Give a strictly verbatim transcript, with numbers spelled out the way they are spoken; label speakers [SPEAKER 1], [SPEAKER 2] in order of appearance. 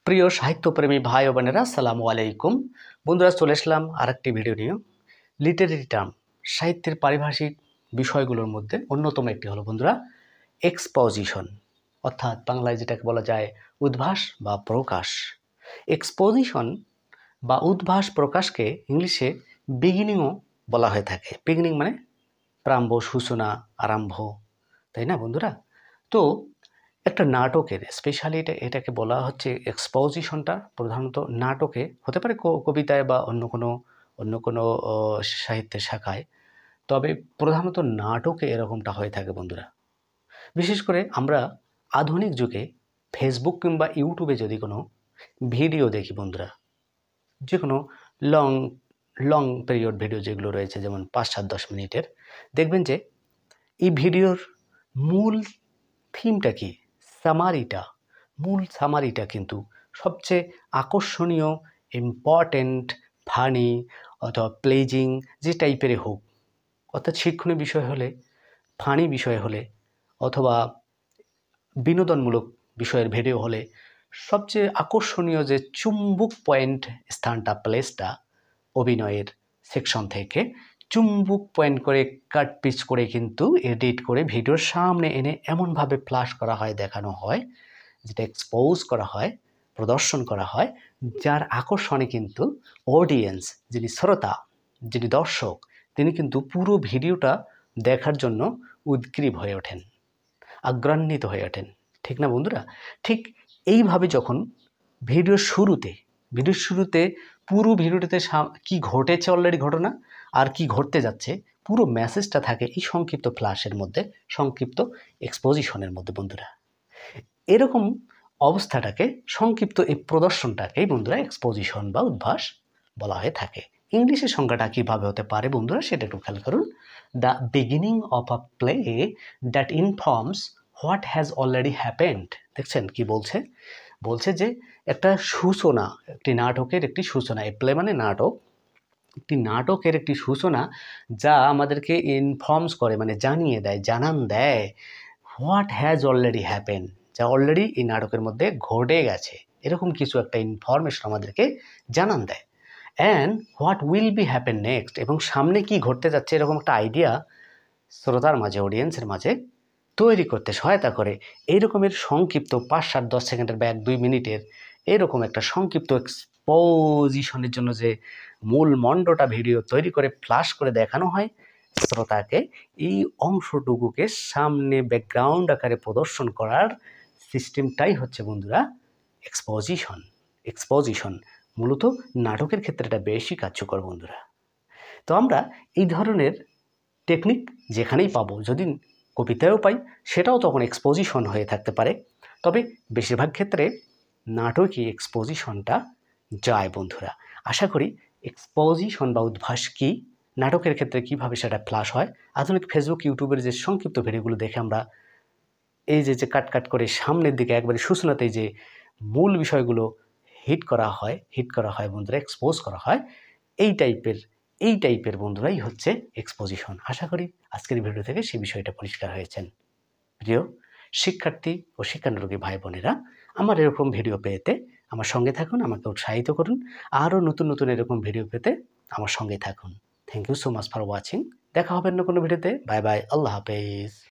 [SPEAKER 1] প্রিয় সাহিত্যপ্রেমী ভাই ও বোনেরা, আসসালামু আলাইকুম। বন্ধুরা, চলে আসলাম আর একটি ভিডিও নিয়ে। লিটারেরি টার্ম, সাহিত্যের পারিভাষিক বিষয়গুলোর মধ্যে অন্যতম একটি হলো বন্ধুরা এক্সপোজিশন, অর্থাৎ বাংলায় যেটাকে বলা যায় উদ্ভাস বা প্রকাশ। এক্সপোজিশন বা উদ্ভাস প্রকাশকে ইংলিশে বিগিনিংও বলা হয়ে থাকে। বিগিনিং মানে প্রারম্ভ, সূচনা, আরম্ভ, তাই না বন্ধুরা? তো একটা নাটকের স্পেশালি এটা এটাকে বলা হচ্ছে এক্সপোজিশনটা প্রধানত নাটকে হতে পারে, কবিতায় বা অন্য কোনো অন্য কোনো সাহিত্যের শাখায়, তবে প্রধানত নাটকে এরকমটা হয়ে থাকে বন্ধুরা। বিশেষ করে আমরা আধুনিক যুগে ফেসবুক কিংবা ইউটিউবে যদি কোনো ভিডিও দেখি বন্ধুরা, যে কোনো লং লং পিরিয়ড ভিডিও যেগুলো রয়েছে, যেমন পাঁচ সাত দশ মিনিটের, দেখবেন যে এই ভিডিওর মূল থিমটা কি, সামারিটা, মূল সামারিটা কিন্তু সবচেয়ে আকর্ষণীয়, ইম্পর্ট্যান্ট, ফানি অথবা প্লেজিং যে টাইপের হোক, অর্থাৎ শিক্ষণীয় বিষয় হলে, ফানি বিষয় হলে অথবা বিনোদনমূলক বিষয়ের ভিডিও হলে সবচেয়ে আকর্ষণীয় যে চুম্বক পয়েন্ট স্থানটা, প্লেসটা, অভিনয়ের সেকশন থেকে চুম্বক পয়েন্ট করে কাট পিচ করে কিন্তু এডিট করে ভিডিওর সামনে এনে এমনভাবে ফ্ল্যাশ করা হয়, দেখানো হয়, যেটা এক্সপোজ করা হয়, প্রদর্শন করা হয়, যার আকর্ষণে কিন্তু অডিয়েন্স, যিনি শ্রোতা, যিনি দর্শক, তিনি কিন্তু পুরো ভিডিওটা দেখার জন্য উদ্গ্রীব হয়ে ওঠেন, আগ্রান্বিত হয়ে ওঠেন। ঠিক না বন্ধুরা? ঠিক এইভাবে যখন ভিডিওর শুরুতে ভিডিওর শুরুতে পুরো ভিডিওটাতে কি ঘটেছে অলরেডি ঘটনা আর কি ঘটতে যাচ্ছে পুরো মেসেজটা থাকে এই সংক্ষিপ্ত ফ্ল্যাশের মধ্যে, সংক্ষিপ্ত এক্সপোজিশনের মধ্যে বন্ধুরা। এরকম অবস্থাটাকে, সংক্ষিপ্ত এই প্রদর্শনটাকেই বন্ধুরা এক্সপোজিশন বা উদ্ভাস বলা হয়ে থাকে। ইংলিশের সংজ্ঞাটা কীভাবে হতে পারে বন্ধুরা, সেটা একটু খেয়াল করুন। The beginning of a play that informs what has already happened. দেখছেন কি বলছে? বলছে যে একটা সূচনা, একটি নাটকের একটি সূচনা, এ প্লে মানে নাটক, একটি নাটকের একটি সূচনা যা আমাদেরকে ইনফর্মস করে, মানে জানিয়ে দেয়, জানান দেয় হোয়াট হ্যাজ অলরেডি হ্যাপেন, যা অলরেডি এই নাটকের মধ্যে ঘটে গেছে, এরকম কিছু একটা ইনফরমেশন আমাদেরকে জানান দেয়। And what will be happen next, এবং সামনে কি ঘটতে যাচ্ছে এরকম একটা আইডিয়া শ্রোতার মাঝে, অডিয়েন্সের মাঝে তৈরি করতে সহায়তা করে। এই রকমের সংক্ষিপ্ত পাঁচ সাত দশ সেকেন্ডের বা এক দুই মিনিটের এরকম একটা সংক্ষিপ্ত এক্সপোজিশনের জন্য যে মূল মণ্ডটা ভিডিও তৈরি করে ফ্ল্যাশ করে দেখানো হয় শ্রোতাকে, এই অংশটুকুকে সামনে ব্যাকগ্রাউন্ড আকারে প্রদর্শন করার সিস্টেমটাই হচ্ছে বন্ধুরা এক্সপোজিশন। এক্সপোজিশন মূলত নাটকের ক্ষেত্রে এটা বেশি কার্যকর বন্ধুরা। তো আমরা এই ধরনের টেকনিক যেখানেই পাবো, যদি কবিতায়ও পাই সেটাও তখন এক্সপোজিশন হয়ে থাকতে পারে, তবে বেশিরভাগ ক্ষেত্রে নাটকই এক্সপোজিশনটা যায় বন্ধুরা। আশা করি এক্সপোজিশন বা উদ্ভাস কী, নাটকের ক্ষেত্রে কীভাবে সেটা ফ্ল্যাশ হয়, আধুনিক ফেসবুক ইউটিউবের যে সংক্ষিপ্ত ভিডিওগুলো দেখে আমরা এই যে যে কাট কাট করে সামনের দিকে একবারে সূচনাতেই যে মূল বিষয়গুলো হিট করা হয় হিট করা হয় বন্ধুরা, এক্সপোজ করা হয়, এই টাইপের এই টাইপের বন্ধুরাই হচ্ছে এক্সপোজিশন। আশা করি আজকের ভিডিও থেকে সেই বিষয়টা পরিষ্কার হয়েছেন। প্রিয় শিক্ষার্থী ও শিক্ষানুরাগী ভাই বোনেরা, আমার এরকম ভিডিও পেতে আমার সঙ্গে থাকুন, আমাকে উৎসাহিত করুন, আরও নতুন নতুন এরকম ভিডিও পেতে আমার সঙ্গে থাকুন। Thank you so much for watching. দেখা হবে অন্য কোনো ভিডিওতে। বাই বাই, আল্লাহ হাফেজ।